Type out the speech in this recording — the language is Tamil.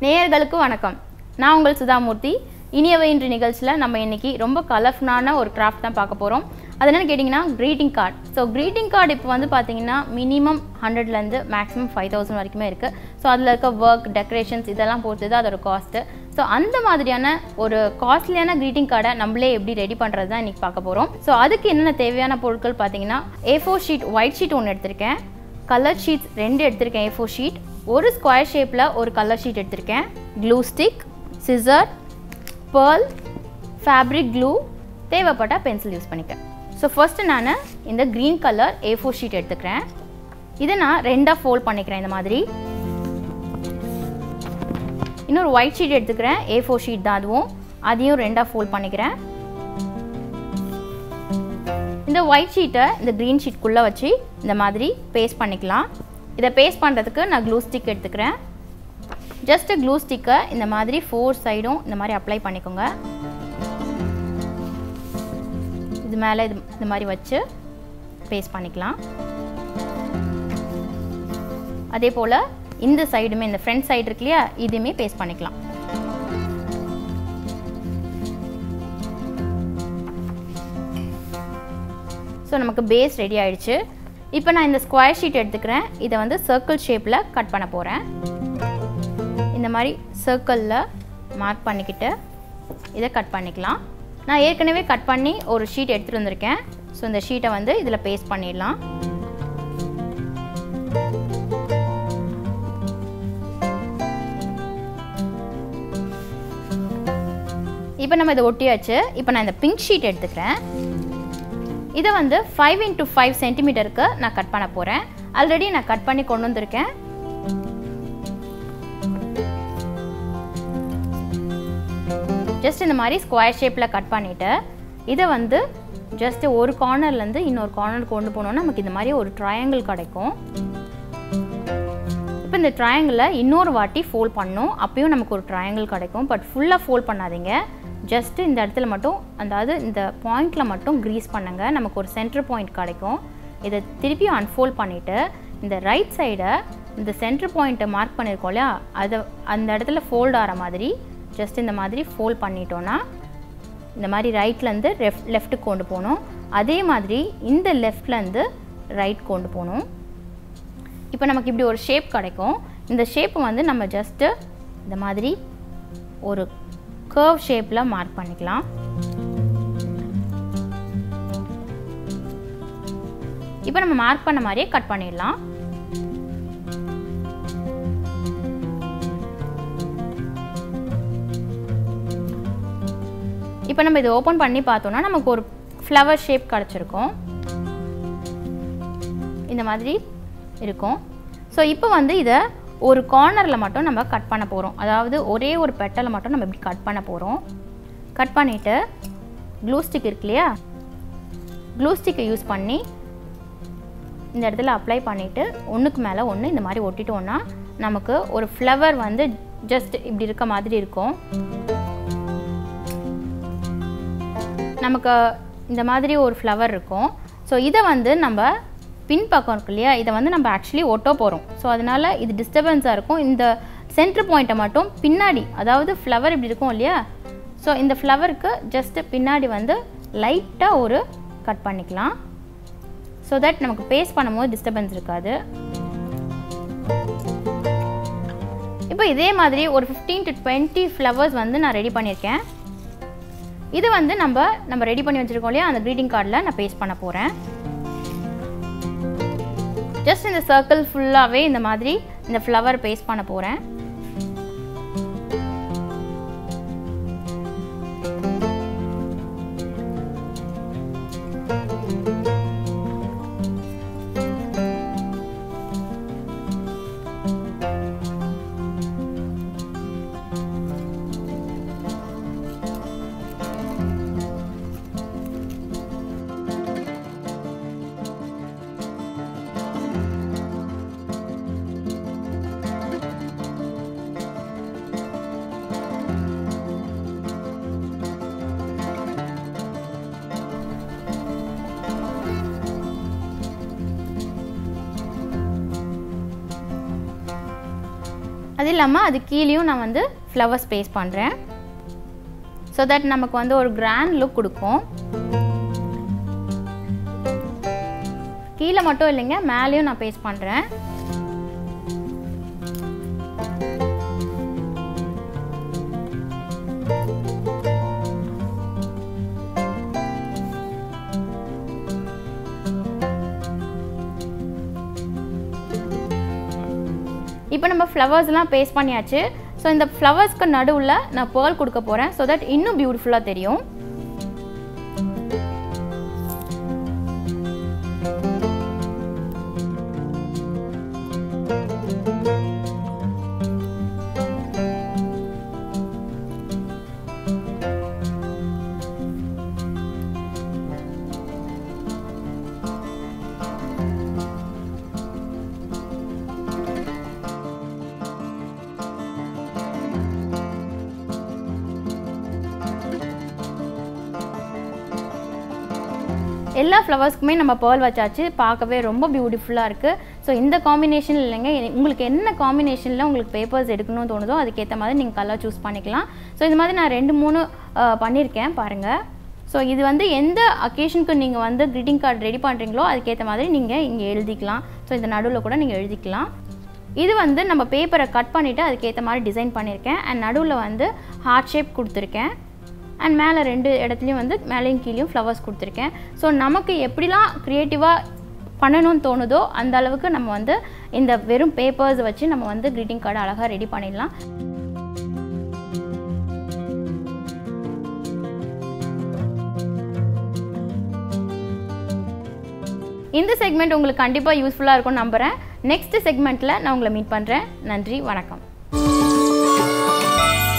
நேயர்களுக்கு வணக்கம். நான் உங்கள் சுதா மூர்த்தி. இனியவை இன்று நிகழ்ச்சியில் நம்ம இன்னைக்கு ரொம்ப கலர்ஃபுல்லான ஒரு கிராஃப்ட் தான் பார்க்க போகிறோம். அது என்னென்னு கேட்டிங்கன்னா greeting card. So greeting card இப்போ வந்து பார்த்தீங்கன்னா மினிமம் 100லேருந்து மேக்ஸிமம் 5000 வரைக்குமே இருக்குது. ஸோ அதில் இருக்க ஒர்க் டெக்கரேஷன்ஸ் இதெல்லாம் பொறுத்து தான் அதோட காஸ்ட்டு. ஸோ அந்த மாதிரியான ஒரு காஸ்ட்லியான greeting கார்டை நம்மளே எப்படி ரெடி பண்ணுறது தான் இன்றைக்கி பார்க்க போகிறோம். ஸோ அதுக்கு என்னென்ன தேவையான பொருட்கள் பார்த்தீங்கன்னா A4 ஷீட் ஒயிட் ஷீட் ஒன்று எடுத்திருக்கேன், கலர் ஷீட்ஸ் 2 எடுத்திருக்கேன், A4 ஷீட், ஒரு ஸ்கொயர் ஷேப்பில் ஒரு கலர் ஷீட் எடுத்திருக்கேன், glue stick, scissor, pearl, fabric glue, தேவைப்பட்ட பென்சில் யூஸ் பண்ணிக்கிறேன். ஸோ ஃபர்ஸ்ட்டு நான் இந்த க்ரீன் கலர் A4 ஷீட் எடுத்துக்கிறேன். இதை நான் ரெண்டாக ஃபோல்ட் பண்ணிக்கிறேன். இந்த மாதிரி இன்னொரு ஒயிட் ஷீட் எடுத்துக்கிறேன். A4 ஷீட் தான் அதுவும், அதையும் ரெண்டாக ஃபோல்ட் பண்ணிக்கிறேன். இந்த ஒயிட் ஷீட்டை இந்த க்ரீன் ஷீட்குள்ளே வச்சு இந்த மாதிரி பேஸ்ட் பண்ணிக்கலாம். இதை பேஸ்ட் பண்ணுறதுக்கு நான் க்ளூ ஸ்டிக் எடுத்துக்கிறேன். ஜஸ்ட்டு க்ளூ ஸ்டிக்கை இந்த மாதிரி 4 சைடும் இந்த மாதிரி அப்ளை பண்ணிக்கோங்க. இது மேலே இந்த மாதிரி வச்சு பேஸ்ட் பண்ணிக்கலாம். அதே போல் இந்த சைடுமே, இந்த ஃப்ரண்ட் சைடு இருக்கு இல்லையா, இதுவுமே பேஸ்ட் பண்ணிக்கலாம். ஸோ நமக்கு பேஸ் ரெடி ஆயிடுச்சு. இப்போ நான் இந்த ஸ்கொயர் ஷீட் எடுத்துக்கிறேன். இதை வந்து சர்க்கிள் ஷேப்பில் கட் பண்ண போகிறேன். இந்த மாதிரி சர்க்கிளில் மார்க் பண்ணிக்கிட்டு இதை கட் பண்ணிக்கலாம். நான் ஏற்கனவே கட் பண்ணி ஒரு ஷீட் எடுத்துகிட்டு வந்திருக்கேன். ஸோ இந்த ஷீட்டை வந்து இதில் பேஸ்ட் பண்ணிடலாம். இப்போ நம்ம இதை ஒட்டியாச்சு. இப்போ நான் இந்த பிங்க் ஷீட் எடுத்துக்கிறேன். இதை வந்து 5 x 5 சென்டிமீட்டருக்கு நான் கட் பண்ண போகிறேன். ஆல்ரெடி நான் கட் பண்ணி கொண்டு வந்திருக்கேன். ஜஸ்ட் இந்த மாதிரி ஸ்கொயர் ஷேப்பில் கட் பண்ணிவிட்டு இதை வந்து ஜஸ்ட் ஒரு கார்னர்லேருந்து இன்னொரு கார்னர் கொண்டு போனோன்னா நமக்கு இந்த மாதிரி ஒரு ட்ரையாங்கிள் கிடைக்கும். இப்போ இந்த ட்ரையாங்கிளை இன்னொரு வாட்டி ஃபோல்ட் பண்ணணும், அப்பயும் நமக்கு ஒரு ட்ரையாங்கிள் கிடைக்கும். பட் ஃபுல்லாக ஃபோல்ட் பண்ணாதீங்க. ஜஸ்ட்டு இந்த இடத்துல மட்டும், அதாவது இந்த பாயிண்டில் மட்டும் க்ரீஸ் பண்ணுங்கள், நமக்கு ஒரு சென்டர் பாயிண்ட் கிடைக்கும். இதை திருப்பியும் அன்ஃபோல்ட் பண்ணிவிட்டு இந்த ரைட் சைடை இந்த சென்டர் பாயிண்ட்டை மார்க் பண்ணியிருக்கோம் இல்லையா, அதை அந்த இடத்துல ஃபோல்ட் ஆகிற மாதிரி ஜஸ்ட் இந்த மாதிரி ஃபோல்ட் பண்ணிட்டோன்னா இந்த மாதிரி ரைட்லேருந்து லெஃப்ட்டுக்கு கொண்டு போகணும். அதே மாதிரி இந்த லெஃப்ட்லேருந்து ரைட் கொண்டு போகணும். இப்போ நமக்கு இப்படி ஒரு ஷேப் கிடைக்கும். இந்த ஷேப்பை வந்து நம்ம ஜஸ்ட்டு இந்த மாதிரி ஒரு கர்வ் ஷேப்பில் மார்க் பண்ணிக்கலாம். இப்போ நம்ம மார்க் பண்ண மாதிரியே கட் பண்ணிடலாம். இப்போ நம்ம இதை ஓப்பன் பண்ணி பார்த்தோம்னா நமக்கு ஒரு ஃப்ளவர் ஷேப் கிடச்சிருக்கும். இந்த மாதிரி இருக்கும். ஸோ இப்போ வந்து இதை ஒரு கார்னரில் மட்டும் நம்ம கட் பண்ண போகிறோம். அதாவது ஒரே ஒரு பெட்டலை மட்டும் நம்ம இப்படி கட் பண்ண போகிறோம். கட் பண்ணிவிட்டு க்ளூ ஸ்டிக் இருக்கு இல்லையா, க்ளூ ஸ்டிக்கை யூஸ் பண்ணி இந்த இடத்துல அப்ளை பண்ணிவிட்டு ஒன்றுக்கு மேலே ஒன்று இந்த மாதிரி ஒட்டிட்டோன்னா நமக்கு ஒரு ஃப்ளவர் வந்து ஜஸ்ட் இப்படி இருக்க மாதிரி இருக்கும். நமக்கு இந்த மாதிரி ஒரு ஃப்ளவர் இருக்கும். ஸோ இதை வந்து நம்ம பின்பக்கம் இருக்கு இல்லையா, இதை வந்து நம்ம ஆக்சுவலி ஒட்ட போகிறோம். ஸோ அதனால் இது டிஸ்டர்பன்ஸாக இருக்கும். இந்த சென்டர் பாயிண்ட்டை மட்டும் பின்னாடி, அதாவது ஃப்ளவர் இப்படி இருக்கும் இல்லையா, ஸோ இந்த ஃப்ளவருக்கு ஜஸ்ட்டு பின்னாடி வந்து லைட்டாக ஒரு கட் பண்ணிக்கலாம். ஸோ தட் நமக்கு பேஸ்ட் பண்ணும்போது டிஸ்டர்பன்ஸ் இருக்காது. இப்போ இதே மாதிரி ஒரு 15 to 20 ஃப்ளவர்ஸ் வந்து நான் ரெடி பண்ணியிருக்கேன். இது வந்து நம்ம ரெடி பண்ணி வச்சுருக்கோம் இல்லையா, அந்த க்ரீட்டிங் கார்டில் நான் பேஸ்ட் பண்ண போகிறேன். ஜஸ்ட் இந்த சர்க்கிள் ஃபுல்லாகவே இந்த மாதிரி இந்த ஃப்ளவர் பேஸ்ட் பண்ண போகிறேன். அது இல்லாமல் அது கீழேயும் நான் வந்து ஃப்ளவர்ஸ் பேஸ்ட் பண்ணுறேன். ஸோ தட் நமக்கு வந்து ஒரு கிராண்ட் லுக் கொடுக்கும். கீழே மட்டும் இல்லைங்க, மேலேயும் நான் பேஸ்ட் பண்ணுறேன். இப்போ நம்ம ஃப்ளவர்ஸ்லாம் பேஸ்ட் பண்ணியாச்சு. ஸோ இந்த ஃப்ளவர்ஸ்க்கு நடுவில் நான் பேர்ல் கொடுக்க போகிறேன். ஸோ தட் இன்னும் பியூட்டிஃபுல்லாக தெரியும். எல்லா ஃப்ளவர்ஸ்க்குமே நம்ம பேர்ல் வச்சாச்சு. பார்க்கவே ரொம்ப பியூட்டிஃபுல்லாக இருக்குது. ஸோ இந்த காம்பினேஷன் இல்லைங்க, உங்களுக்கு என்ன காம்பினேஷனில் உங்களுக்கு பேப்பர்ஸ் எடுக்கணும்னு தோணுதோ அதுக்கேற்ற மாதிரி நீங்கள் கலர் சூஸ் பண்ணிக்கலாம். ஸோ இது மாதிரி நான் 2-3 பண்ணியிருக்கேன் பாருங்கள். ஸோ இது வந்து எந்த அக்கேஷனுக்கு நீங்கள் வந்து க்ரீட்டிங் கார்டு ரெடி பண்ணுறீங்களோ அதுக்கேற்ற மாதிரி நீங்கள் இங்கே எழுதிக்கலாம். ஸோ இந்த நடுவில் கூட நீங்கள் எழுதிக்கலாம். இது வந்து நம்ம பேப்பரை கட் பண்ணிவிட்டு அதுக்கேற்ற மாதிரி டிசைன் பண்ணியிருக்கேன். அண்ட் நடுவில் வந்து ஹார்ட் ஷேப் கொடுத்துருக்கேன். அண்ட் மேலே 2 இடத்துலையும் வந்து மேலேயும் கீழேயும் ஃப்ளவர்ஸ் கொடுத்துருக்கேன். ஸோ நமக்கு எப்படிலாம் க்ரியேட்டிவாக பண்ணணும்னு தோணுதோ அந்த அளவுக்கு நம்ம வந்து இந்த வெறும் பேப்பர்ஸ் வச்சு நம்ம வந்து க்ரீட்டிங் கார்டு அழகாக ரெடி பண்ணிடலாம். இந்த செக்மெண்ட் உங்களுக்கு கண்டிப்பாக யூஸ்ஃபுல்லாக இருக்கும்னு நம்புகிறேன். நெக்ஸ்ட் செக்மெண்ட்டில் நான் உங்களை மீட் பண்ணுறேன். நன்றி, வணக்கம்.